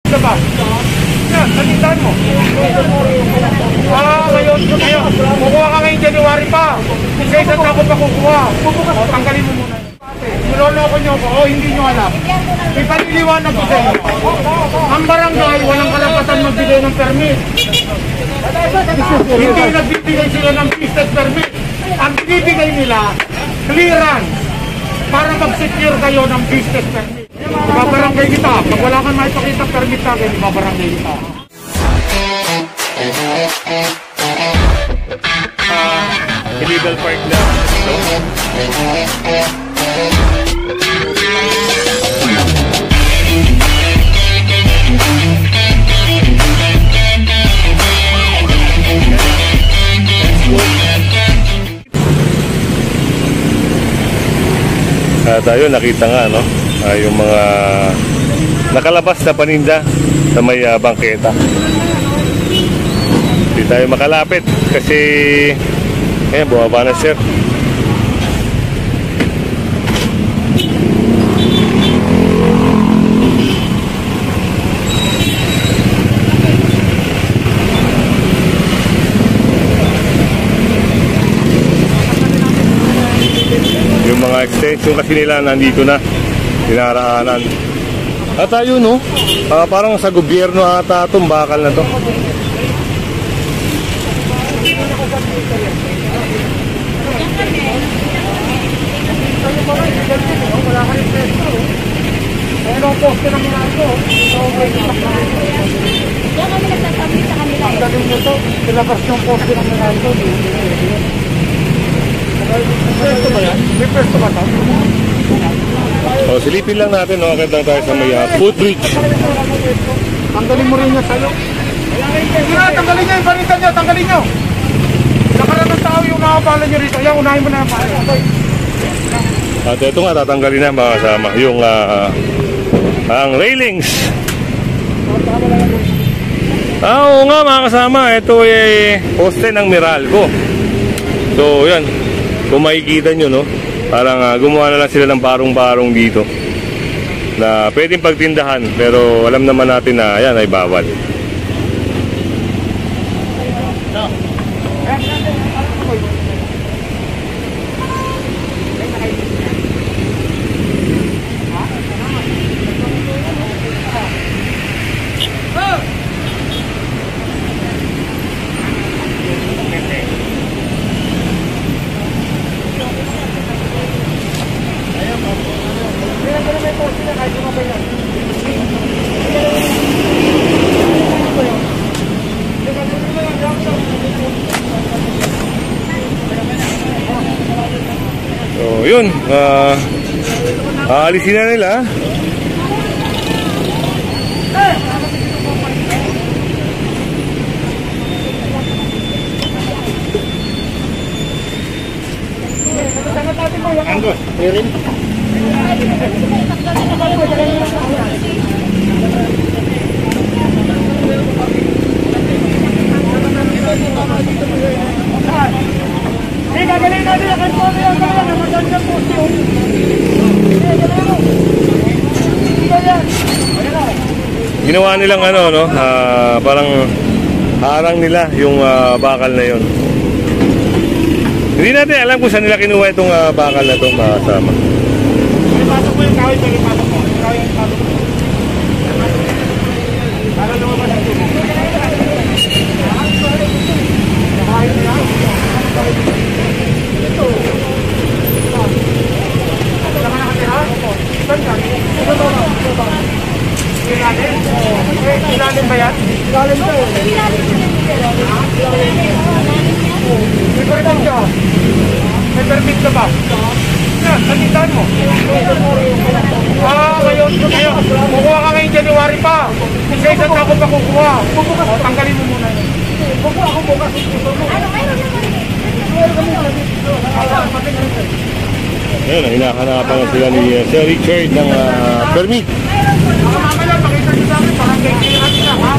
Diba? Yan, natindahan mo. Ngayon. Kukuha ka ngayong January pa. Kasi isang tapo pa kukuha. Tanggalin mo muna. Niloloko nyo ko, hindi nyo alam. Ipaliliwanag ko sa inyo. Ang barangay, walang karapatan magbigay ng permit. Hindi nagbibigay sila ng business permit. Ang binibigay nila, clearance. Para mag-secure kayo ng business permit. Ibabarangay kita. Pag wala kang maipakita permit sa akin, ibabarangay kita. Illegal park na. Tayo nakita nga no, yung mga nakalabas na paninda sa may bangketa. Hindi tayo makalapit kasi bumaba na sir. Yung mga extension kasi nila nandito na, dinaraanan. At ayun no, parang sa gobyerno ata itong bakal na to. Wala ka rin peso. Ayun ang poste ng mga ito. Diyan kami nagsasabi sa kanila. Ang galing nyo to, ilabas yung poste ng mga ito. Pesto ba yan? May pesto ba ito? O, silipin lang natin, no? Agad lang tayo sa may footbridge. Tanggalin mo rin niya sa'yo. Tanggalin niya yung balitan niya, tanggalin niyo. Nakaraan ng tao yung nakapala niyo rito. Yan, unahin mo na yung pala. At ito nga, tatanggalin na mga kasama. Yung ang railings. Oo nga mga kasama, ito poste ng Meralco. So, yan. Kung makikita nyo, no? Parang gumawa na lang sila ng barong-barong dito na pwedeng pagtindahan, pero alam naman natin na yan ay bawal. So, yun. Aalisin na nila. Anggo, rin. Galing natin ang kanto yan, magandang poste. Ginawa nilang ano, no? Parang harang nila yung bakal na yon. Hindi natin alam kung saan nila kinuha itong bakal na itong kasama. Pasok mo yung kawin, pasok mo. Kawin, pasok mo. Para lumabas ang tubo. Kawin nila. Ito. Saan ka nakatira? Saan ka? Ito ba? Ito ba? Ilalim? Ilalim ba yan? Ilalim ba yun? May permit ka? May permit ka ba? Yan, natindahan mo. Ngayon. Kukuha ka ngayong January pa. Kasi isang tapo pa kukuha. Tanggalin mo muna yun. Kukuha ako bukas. Ano, mayroon naman eh. Ayun, hinahanapan na sila ni Sir Richard ng permit. Mamaya, pakita nyo sa akin, parang kay clearance na, ha?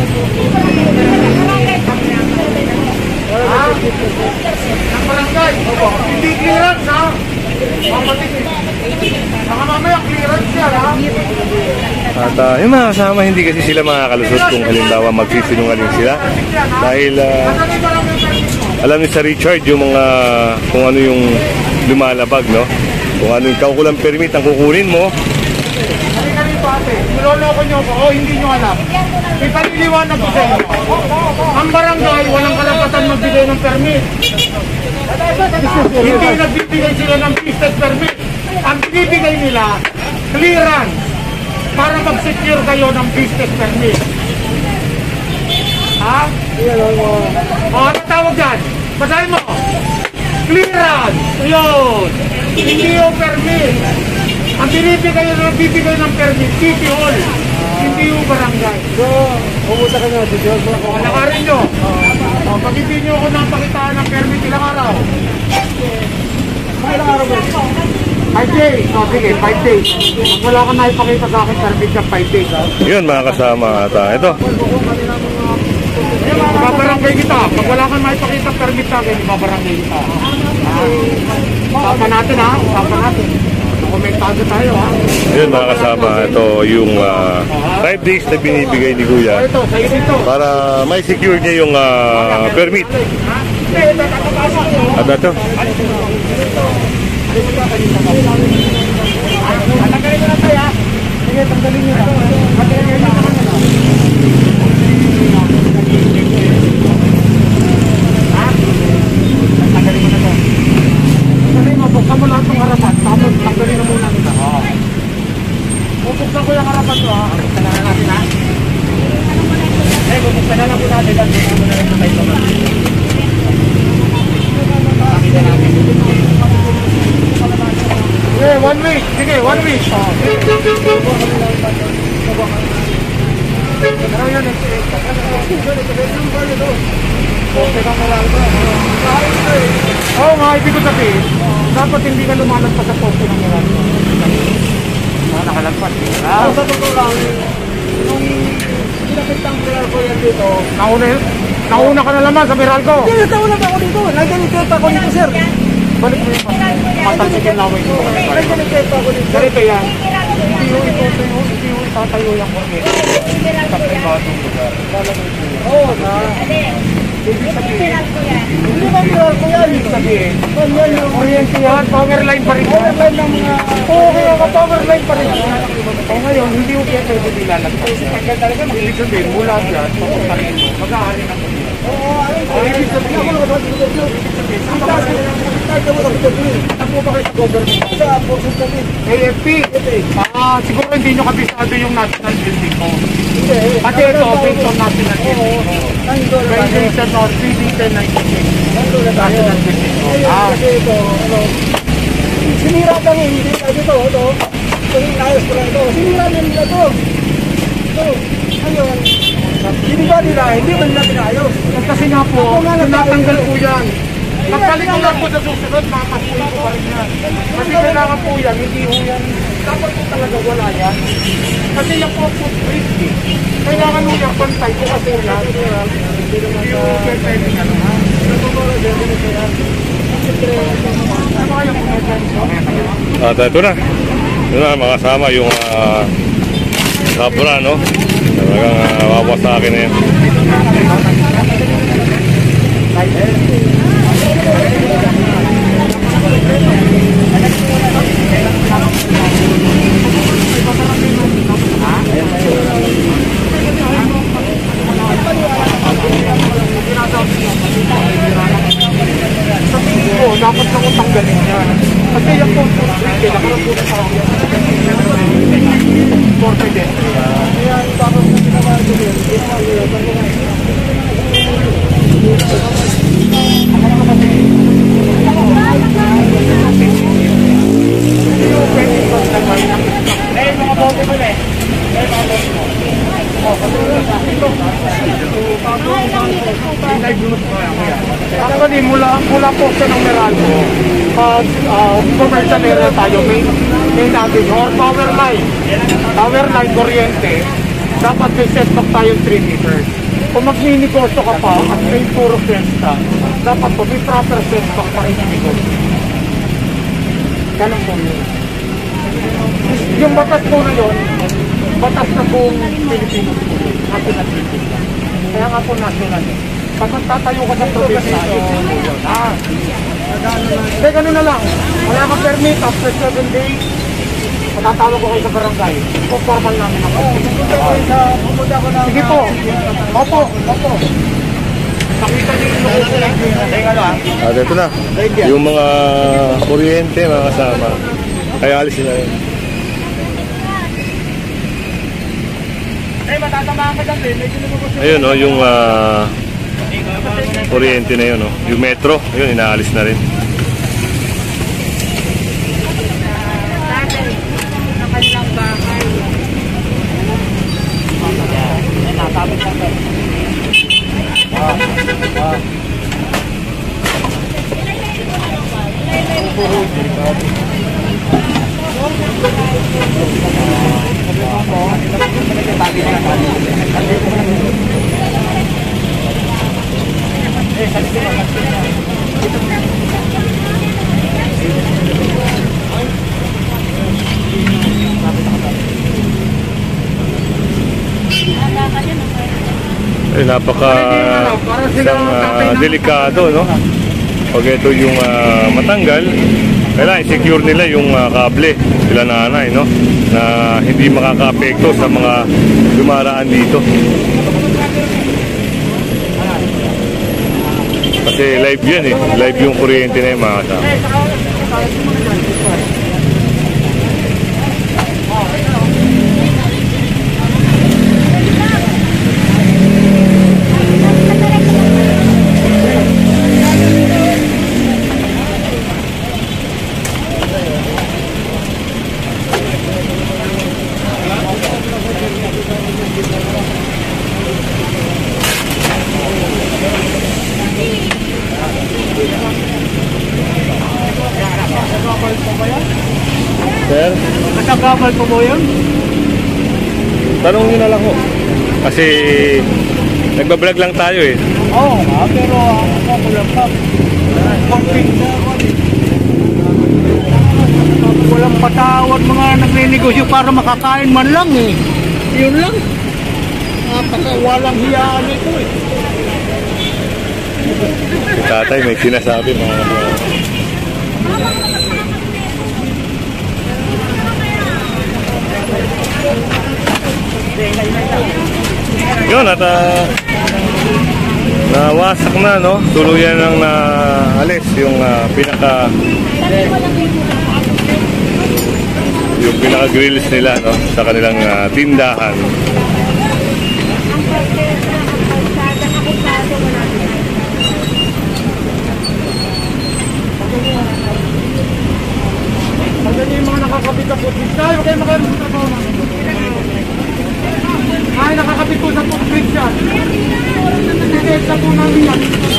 Ng barangay, hindi clearance, ha? Mamaya, clearance yan, ha? At Ay mga kasama, hindi kasi sila makakalusot kung halimbawa magsisinungaling sila. Dahil alam ni Sir Richard yung mga kung ano yung lumalabag, no? Kung ano yung kaukulang permit ang kukunin mo. Halika rito ate, niloloko nyo ko, hindi nyo alam. Ipaliliwanag ko sa inyo. Ang barangay, walang karapatan magbigay ng permit. Hindi nagbibigay sila ng business permit. Ang binibigay nila, clearance para mag-secure kayo ng business permit. Ha? O, ano tawag dyan? Basahin mo. Clearance. Yun. Hindi yung permit. Ang bibigay ng permit, City Hall. Hindi yung barangay. So, pumunta ka nga dito. Lakarin nyo. Pag hindi nyo ako napakitaan ng permit, ilang araw? Ilang araw ba? 5 days. O, sige, 5 days. Pag wala ka na ipakita sa akin, permit ka 5 days. Yun mga kasama at ito. Ibabarangay kita. Pag wala kang maipakita permit sa akin, ibabarangay kita. Usapan natin ha. Usapan natin. Komentado tayo ha. Yun mga kasama, ito yung 5 days na binibigay ni Kuya Ito, sa'yo dito. para may secure niya yung permit. At ito. Tanggalin mo na tayo ha. Sige, tanggalin nyo na. Tanggalin nyo na. Tanggalin mo na to. Tanggalin mo, buksan mo lahat ng harapan. Tapos tanggalin na muna nila. Bubuksan ko yung harapan to ha. Bubuksan na natin ha. Bubuksan na lang po natin. Bubuksan mo na rin sa tayo naman. Pakita natin. Okay, 1 week. Sige, 1 week. Pero yun, oo nga, ibig ko sabihin, dapat hindi ka lumalagpas sa poste ng Meralco. Nakalagpas. Sa totoo lang, nung pinakitang Meralco yan dito, nauna ka na naman sa Meralco. Hindi, nauna pa ako dito. Nagganitip ako dito, sir. Balik mo yung matalsikin laway ko. Nagganitip ako dito. Ganito yan. Hindi yung itatayo yung kornete. Sa privadong lugar. Oo, na. Ibig sabihin. Hindi ba Meralco yan? Ibig sabihin. Yan yung kuryente yan. Power line pa rin. Power line ng mga... Oo, kaya ka power line pa rin. O ngayon, hindi yung kaya pwede nilalagpas. Pagka talaga ibig sabihin, mula dyan, papunta rin mo. Mag-aari na po. Oo, ibig sabihin. Ako ba kayo sa government? Sa AFP. Siguro hindi nyo kabisado yung national building ko. Pati ito, based on national building ko. Based on CB1096. National building ko. Kasi ito, sinira lang yung hindi. Kasi ito, inayos ko lang ito. Sinira lang nila ito. Ito, ngayon, hindi ba nila, hindi ba nila pinayos? Kasi nga po, natanggal po yan. Nagkaling ko lang po sa susunod, makakasuhin ko pa rin yan. Kasi kailangan po yan, hindi po yan. Dapat po talaga wala yan. Kasi yung po risky. Kailangan mo yung pantay ko kasi yan. Hindi yung pwede nga naman. Ano kaya po natin? At ito na. Ito na mga kasama yung sabra, no? Talagang wawa sa akin na yan. Sa tingin ko, dapat na kong tanggalin yan. Kasi yung consultant, kailangan po na sa akin. Porta din. Kaya bakit na pinawari ko din? Mga bote mo na eh. Actually, mula po siya ng Meralco, pag commercial area tayo, may natin, or power line, kuryente, dapat may setback tayong 3 meters. Kung mag-mini-corso ka pa, at may puro fiesta, dapat po may proper setback pa rin yung ganun po yun. Yung batas po na yun, batas na buong Pilipinas. National Pilipinas. Kaya nga po national. Pag tatayo ka sa probinsya, hindi, ganun na lang. Wala kang permit after 7 days. Matatawag ko kayo sa barangay. Formal namin ako. Sige po. Opo. Nakita niyo yung At ito na, yung mga kuryente mga kasama. Kaya alis nila yun. Ayun o, yung kuryente na yun o. Yung metro, yun inaalis na rin. Ay, napaka isang delikado, no? Pag ito yung matanggal, kailangan i-secure nila yung kable, sila nanay, no? Na hindi makaka-apekto sa mga dumaraan dito. Kasi live yan eh, live yung kuryente na yung mga kasama. Sir? Nakakabal po mo yun? Tanong nyo na lang ho. Kasi nagbablog lang tayo eh. Oo pero ako kulang pa. Walang patawad mga nagninegosyo para makakain man lang eh. Yun lang. Walang hiyaan ito eh. Tatay may sinasabi mga kasama. Yun at nawasak na, no? Tuluyan ng naalis yung pinaka grills nila, no? Sa kanilang tindahan. Maganda yung mga nakakabit na footbridge. Ay, huwag kayo makaroon sa trabaho namin. Ay, nakakabit po sa footbridge yan. Sige, sa po namin yan.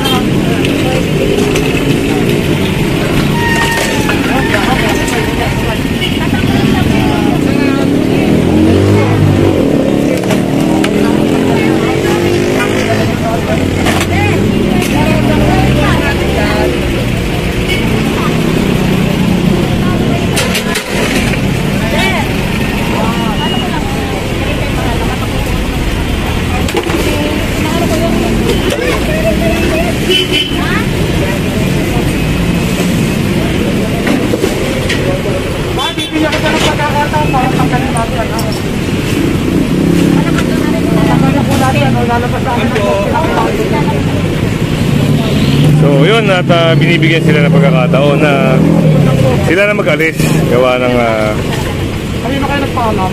So yun at binibigyan sila ng pagkakataon na sila na mag-alis gawa ng Kanina kayo nagpaalam?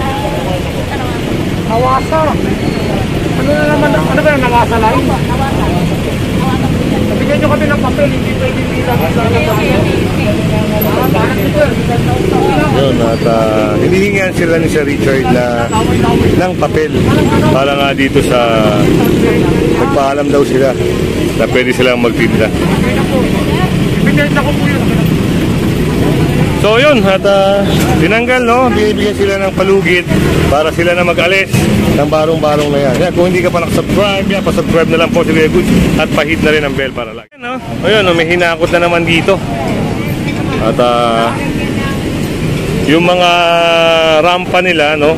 Nawasa. Ano na naman, ano ba yung nawasa lang? Nabigyan nyo kami ng papel, hindi pwede bilang yun at hinihingan sila ni Sir Richard na ng papel para nga dito sa nagpaalam daw sila na pwede silang magtinda. Ibigyan ko po yun. So yun at tinanggal, no? Binibigyan sila ng palugit para sila na mag-alis ng barong-barong na yan. Kung hindi ka pa nakasubscribe, pa-subscribe na lang po si Kuya Goods at pahit na rin ang bell para like. Ayun, no? May hinakot na naman dito. At yung mga rampa nila, no?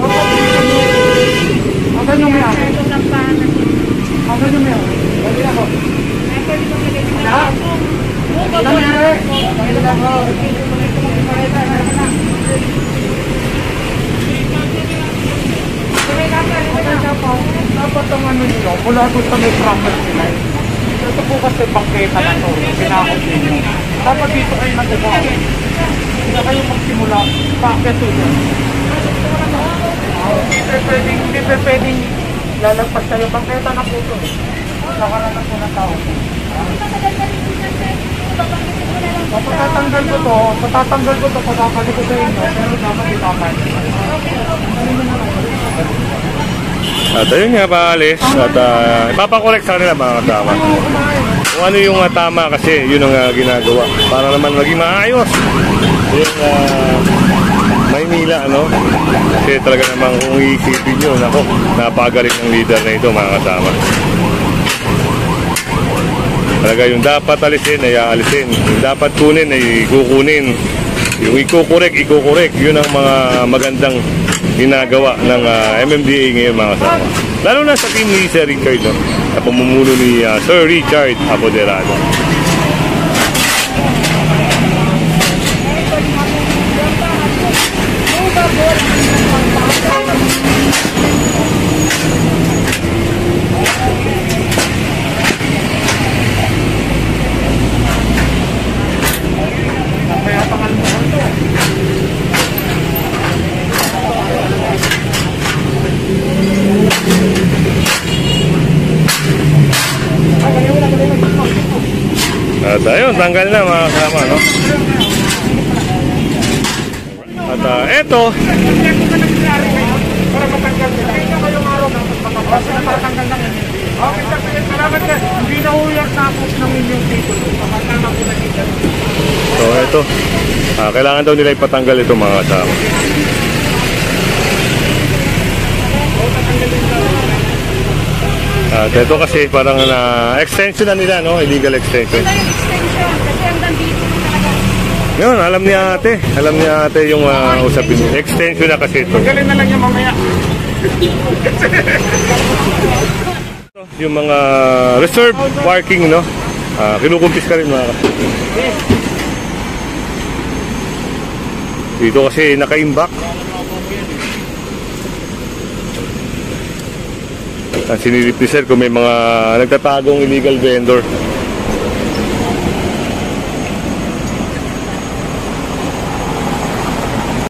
Asan yung may ako? Asan yung may ako? Dali ako. Lahat? Nangyari? Dali ako. Dapat ang ano nyo, mula doon sa may property nila. Ito po kasi bangketa na to, pinakot ninyo. Dapat dito kayo nagagawa. Hindi kayo magsimula, bakit ito dyan? Hindi pwedeng lalagpas kayo, bangketa na po ito. Nakaranan po ng tao. Patatanggal ko to, patatanggal ko sa inyo, pero dapat itaman. At ayun nga, paalis. At ipapakorek sa kanila mga kasama. Kung ano yung tama kasi, yun ang ginagawa. Para naman maging maayos. Yung Maynila, ano? Kasi talaga namang kung iisipin nyo, nako, napagaling ng leader na ito mga kasama. Talaga yung dapat alisin ay aalisin. Yung dapat kunin ay kukunin. Yung ikukorek. Yun ang mga magandang ginagawa ng MMDA ngayon mga kasama. Lalo na sa team ni Sir Richard, no? Sa pamumuno ni Sir Richard Apoderado. At ayun, tanggal na mga kasama, no? At eto, Para matanggal nila. Kaya kayong araw na kasi natatanggal na yun. Okay, salamat ka. Hindi na uyag tapos ng inyong titulo. Pakatama ko na dito. so eto, kailangan daw nila ipatanggal ito mga kasama. At ito kasi parang extension na nila, no? Illegal extension. Ito yung extension. Kasi hanggang dito na talaga. Yun, alam ni ate yung usapin. Extension na kasi ito. Galing na lang yung mamaya. Yung mga reserve parking, no? Kinukumpis ka rin mga kasama. Dito kasi naka-imbak. Sinilip ni sir kung may mga nagtatagong illegal vendor.